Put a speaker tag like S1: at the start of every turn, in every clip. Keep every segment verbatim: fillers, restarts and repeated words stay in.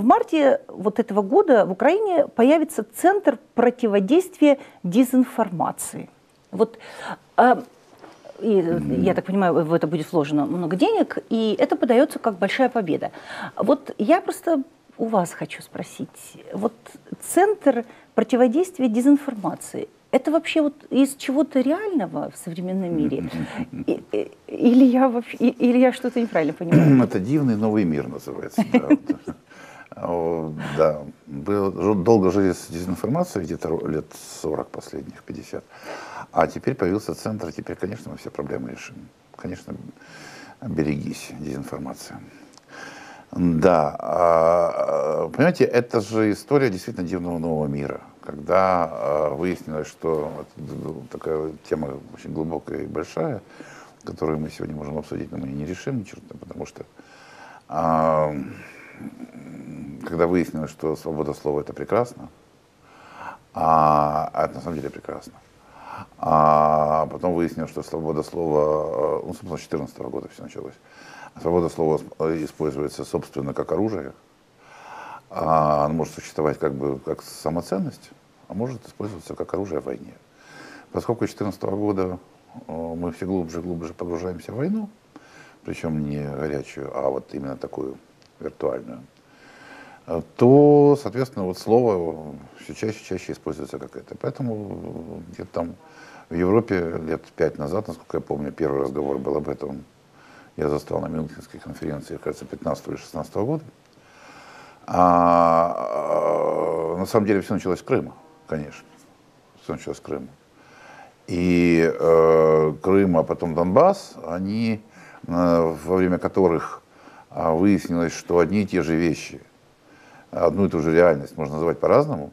S1: в марте вот этого года в Украине появится Центр противодействия дезинформации. Вот, а, и, я так понимаю, в это будет вложено много денег, и это подается как большая победа. Вот я просто у вас хочу спросить, вот Центр противодействия дезинформации, это вообще вот из чего-то реального в современном мире? И, и, или я, вообще, или я что-то неправильно понимаю?
S2: Это дивный новый мир называется. Да, долго жили с дезинформацией, где-то лет сорок последних, пятьдесят. А теперь появился центр, теперь, конечно, мы все проблемы решим. Конечно, берегись, дезинформация. Да, понимаете, это же история действительно дивного нового мира. Когда выяснилось, что такая тема очень глубокая и большая, которую мы сегодня можем обсудить, но мы не решим ни черта, потому что когда выяснилось, что свобода слова это прекрасно, а это на самом деле прекрасно. А потом выяснилось, что свобода слова, ну, собственно, с две тысячи четырнадцатого года все началось. Свобода слова используется, собственно, как оружие. А она может существовать как бы как самоценность, а может использоваться как оружие в войне. Поскольку с две тысячи четырнадцатого года мы все глубже и глубже погружаемся в войну, причем не горячую, а вот именно такую виртуальную, то, соответственно, вот слово все чаще и чаще используется как это. Поэтому где-то там в Европе лет пять назад, насколько я помню, первый разговор был об этом. Я застал на Мюнхенской конференции, кажется, пятнадцатого или шестнадцатого года. А, на самом деле все началось с Крыма, конечно. Все началось с Крыма. И э, Крым, а потом Донбасс, они, э, во время которых э, выяснилось, что одни и те же вещи, одну и ту же реальность можно называть по-разному,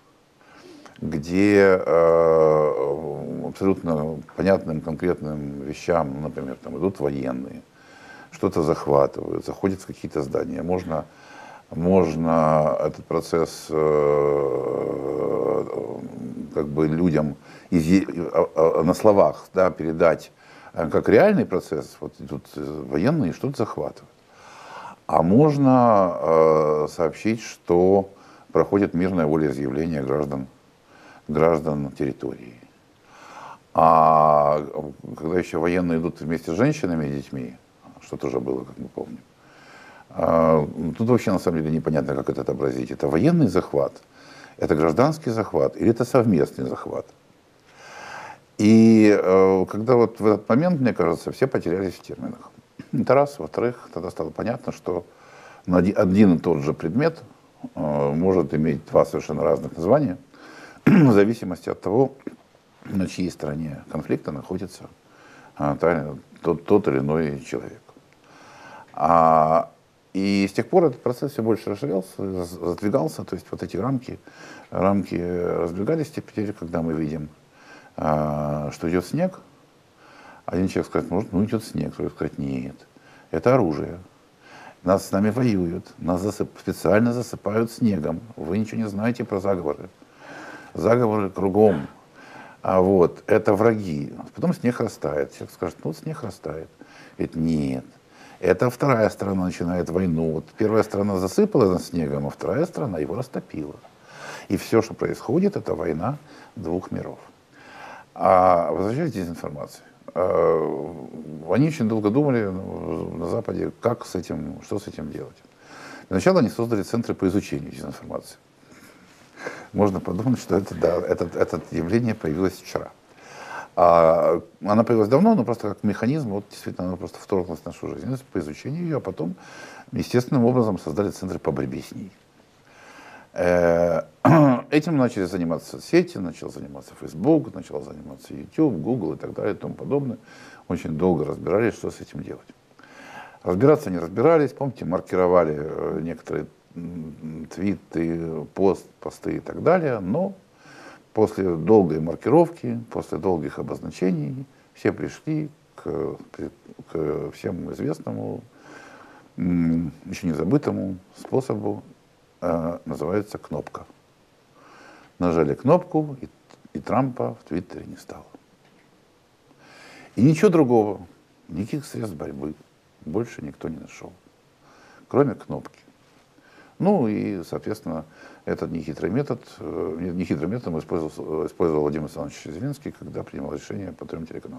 S2: где э, абсолютно понятным, конкретным вещам, ну, например, там идут военные, что-то захватывают, заходят в какие-то здания. Можно, можно этот процесс э, как бы людям из, на словах, да, передать как реальный процесс. Вот идут военные, что-то захватывают. А можно э, сообщить, что проходит мирное волеизъявление граждан, граждан территории. А когда еще военные идут вместе с женщинами и детьми, что тоже было, как мы помним, э, тут вообще на самом деле непонятно, как это отобразить. Это военный захват, это гражданский захват или это совместный захват. И э, когда вот в этот момент, мне кажется, все потерялись в терминах. Это раз. Во-вторых, тогда стало понятно, что один и тот же предмет э, может иметь два совершенно разных названия, в зависимости от того, на чьей стороне конфликта находится э, тот, тот или иной человек. А, и с тех пор этот процесс все больше расширялся, раздвигался, то есть вот эти рамки, рамки раздвигались теперь, когда мы видим, э, что идет снег. Один человек скажет, может, ну идет снег, другой скажет, нет, это оружие. Нас с нами воюют, нас засып, специально засыпают снегом. Вы ничего не знаете про заговоры. Заговоры кругом. А вот, это враги. Потом снег растает. Человек скажет, ну вот снег растает. Говорит, нет. Это вторая сторона начинает войну. Вот первая сторона засыпала нас снегом, а вторая сторона его растопила. И все, что происходит, это война двух миров. А возвращаясь к дезинформации. Они очень долго думали на Западе, как с этим, что с этим делать. Для начала они создали центры по изучению дезинформации. Можно подумать, что это, да, это, это явление появилось вчера. А она появилась давно, но просто как механизм, вот действительно она просто вторглась в нашу жизнь. По изучению ее, а потом естественным образом создали центры по борьбе с ней. Этим начали заниматься сети, начал заниматься Facebook, начал заниматься YouTube, Google и так далее и тому подобное. Очень долго разбирались, что с этим делать. Разбираться не разбирались, помните, маркировали некоторые твиты, пост, посты и так далее, но после долгой маркировки, после долгих обозначений все пришли к, к всем известному, еще не забытому способу, называется кнопка. Нажали кнопку, и, и Трампа в Твиттере не стало. И ничего другого, никаких средств борьбы больше никто не нашел, кроме кнопки. Ну и, соответственно, этот нехитрый метод, нехитрый метод использовал, использовал Владимир Александрович Зеленский, когда принимал решение по трем телеканалам.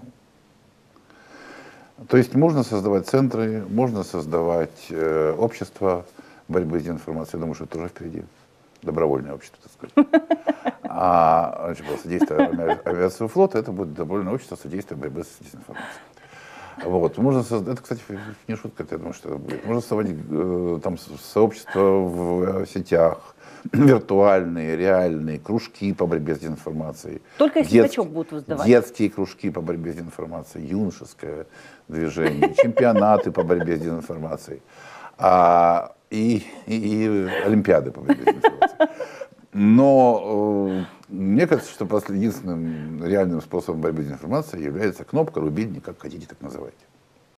S2: То есть можно создавать центры, можно создавать э, общество борьбы с дезинформацией. Я думаю, что это тоже впереди. Добровольное общество, так сказать. А значит, содействие авиации и флота, это будет добровольное общество содействия борьбы с дезинформацией. Вот. Можно создать, это, кстати, не шутка, я думаю, что это будет. Можно создавать э, там сообщества в сетях, виртуальные, реальные, кружки по борьбе с дезинформацией.
S1: Только если Детск... почем будут воздавать.
S2: Детские кружки по борьбе с дезинформацией, юношеское движение, чемпионаты по борьбе с дезинформацией а, и, и, и олимпиады по борьбе с дезинформацией. Но э, мне кажется, что единственным реальным способом борьбы с дезинформацией является кнопка, рубильник, как хотите, так называйте.